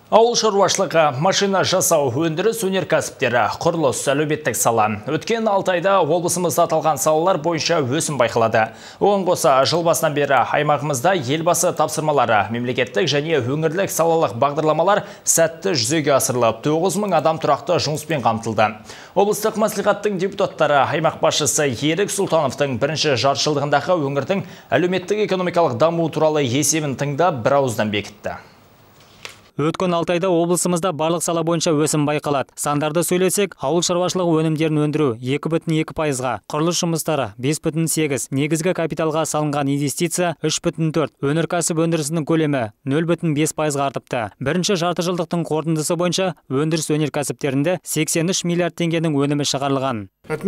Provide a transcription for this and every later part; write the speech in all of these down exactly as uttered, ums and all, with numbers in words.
Ауыл шаруашылығы, машина жасау, өндіріс өнеркәсіптері, құрылыс, әлеуметтік сала. Өткен алты айда облысымызда аталған салалар бойынша өсім байқалады. Оған қоса, жыл басынан бері аймағымызда елбасы тапсырмалары, мемлекеттік және өңірлік салалық бағдарламалар сәтті жүзеге асырылып, тоғыз мың адам тұрақты жұмыспен қамтылды. Облыстық мәслихаттың депутаттары аймақ басшысы Ерік Сұлтановтың бірінші жартыжылдығындағы өңірдің әлеуметтік экономикалық даму туралы есебін тыңдап бірауыздан бекітті. Өткен алты айда облысымызда барлық сала бойынша өсім байқалады. Сандарды сөйлесек, ауыл шаруашылығы өнімдерін өндіру екі бүтін екі пайызға, құрылыс жұмыстары бес бүтін сегіз, негізгі капиталға салынған инвестиция үш бүтін төрт, өнеркәсіп өндірісінің көлемі нөл бүтін бес пайызға артыпты. Бірінші жартыжылдықтың қорытындысы бойынша өндіріс өнеркәсіптерінде сексен үш миллиард теңгенің өнімі шығарылған.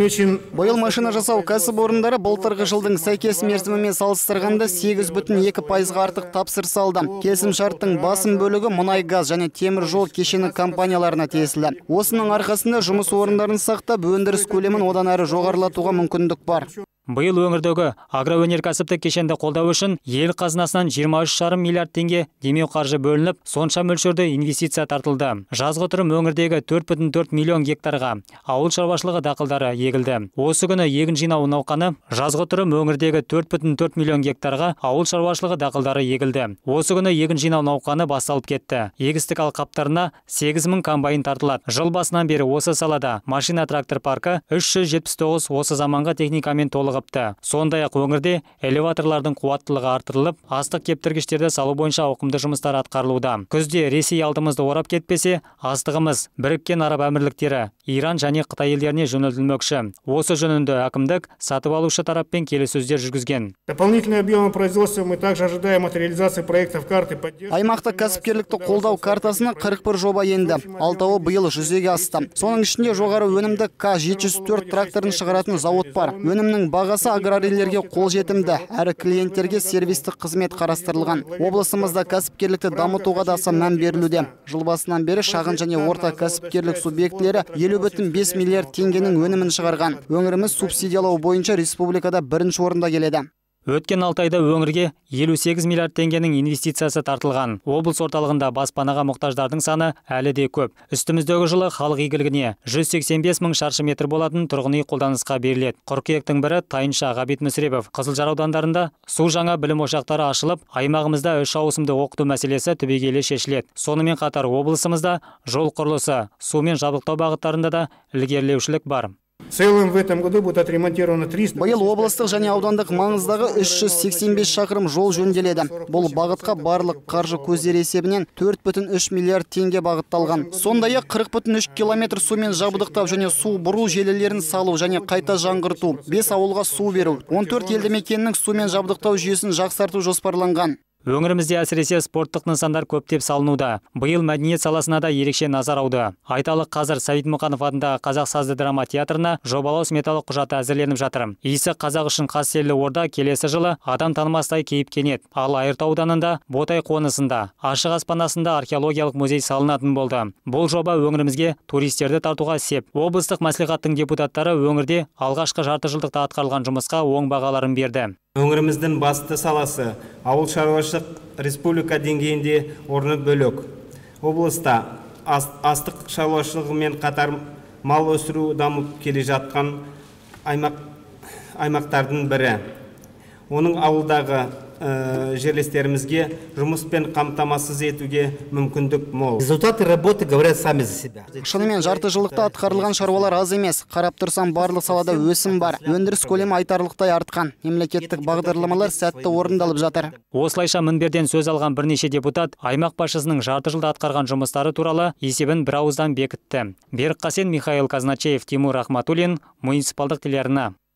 Биыл машина жасау кәсіпорындары былтырғы жылдың сәйкес мерзімімен салыстырғанда сегіз бүтін екі пайызға артық тапсырыс алды. Келісімшарттың басым бөлігі мұнай газ және темір жол кешені компанияларына тиесілі. Осының арқасында жұмыс орындарын сақтап, өндіріс көлемін одан әрі жоғарылатуға мүмкіндік бар. Биыл өңірдегі агроөнеркәсіптік кешенді қолдау үшін ел қазынасынан жиырма үш жарым миллиард теңге демеу қаржы бөлініп, сонша мөлшерде инвестиция тартылды. Жазғытұрым өңірдегі төрт бүтін төрт миллион гектарға ауыл шаруашылығы дақылдары егілді. Осы күні егін жинау науқаны жазғытұрым өңірдегі төрт бүтін төрт миллион гектарға ауыл шаруашылығы дақылдары егілді. Осы күні егін жинау науқаны басталып кетті. Егістік алқаптарына сегіз мың комбайн тартылады. Жыл басынан бері осы салада машина трактор паркі үш жүз жетпіс тоғыз осы заманғы техникамен толығы. Сондай-ақ өңірде элеваторлардың қуаттылығы артырылып, астық кептіргіштерді салу бойынша ауқымды жұмыстар атқарылуда. Күзде Ресей алдымызды орап кетпесе, астығымыз Біріккен Араб Әмірліктері, Иран және Қытай елдеріне жөнелтілмекші. Осы жөнінде әкімдік сатып алушы тараппен келіссөздер жүргізген. Дополнительный объем производства мы также ожидаем от реализации проектов карты поддержки. Аймақта кәсіпкерлікті қолдау картасына қырық бір жоба енді. Алтауы биыл жүзеге асты. Соның ішінде жоғары өнімді К жеті жүз төрт тракторын шығаратын зауыт бар. Өнімнің бағасы аграрийлерге қолжетімді, әрі клиенттерге сервистік қызмет қарастырылған. Облысымызда кәсіпкерлікті дамытуға да аса мән берілуде. Жыл басынан бері шағын және орта кәсіпкерлік субъектілері елу бүтін бес миллиард теңгенің өнімін шығарған. Өңіріміз субсидиялау бойынша республикада бірінші орында келеді. Өткен алты айда өңірге елу сегіз миллиард теңгенің инвестициясы тартылған. Облыс орталығында баспанаға мұқтаждардың саны әлі де көп. Үстіміздегі жылы халық игілігіне жүз сексен бес мың шаршы метр болатын тұрғын үй қолданысқа беріледі. Қыркүйектің бірі Тайынша, Ғабит Мүсірепов, Қызылжар аудандарында су жаңа білім ошақтары ашылып, аймағымызда үш ауысымды оқыту мәселесі түбегейлі шешіледі. Сонымен қатар облысымызда жол құрылысы, сумен жабдықтау бағыттарында да ілгерілеушілік бар. В этом году будет отремонтировано триста. Биыл облыстық және аудандық маңыздағы үш жүз сексен бес шақырым жол жөнделеді. Бұл бағытқа барлық қаржы көздері есебінен төрт бүтін үш миллиард теңге бағытталған. Сондай-ақ қырық бүтін үш километр сумен жабдықтау және су бұру желілерін салу және қайта жаңғырту, бес ауылға су беру, он төрт елді мекеннің сумен жабдықтау жүйесін жақсарту жоспарланған. Өңірімізде әсіресе спорттық нысандар көптеп салынуда. Биыл мәдениет саласына да ерекше назар ауды. Айталық, қазір Сәбит Мұқанов атындағы Қазақ сазды драма театрына жобалау сметалық құжаты әзірленіп жатыр. Исі қазақ үшін қастерлі орда келесі жылы адам танымастай кейіпкенет. Ал Айыртау ауданында Ботай қонысында, ашық аспанасында археологиялық музей салынатын болды. Бұл жоба өңірімізге туристерді тартуға сеп. Облыстық мәслихаттың депутаттары өңірде алғашқы жарты жылдықта атқарылған жұмысқа оң бағаларын берді. Өңіріміздің басты саласы ауыл шаруашылық республика деңгейінде орны бөлек. Облыста астық шаруашылығымен қатар мал өсіру дамып келе жатқан аймақ, аймақтардың бірі. Оның ауылдағы жерлестерімізге жұмыспен қамтамасыз етуге мүмкіндік мол. Результаты работы говорят сами за себя. Шынымен жарты жылдықта атқарылған шаруалар аз емес. Қарап тұрсам барлық салада өсім бар. Өндіріс көлемі айтарлықтай артқан. Мемлекеттік бағдарламалар сәтті орындалып жатыр. Осылайша мінберден сөз алған бірнеше депутат аймақ басшысының жарты жылда атқарған жұмыстары туралы есебін бірауыздан бекітті. Берік Қасен, Михаил Казначеев, Тимур Ахматуллин, муниципалдық телеарна.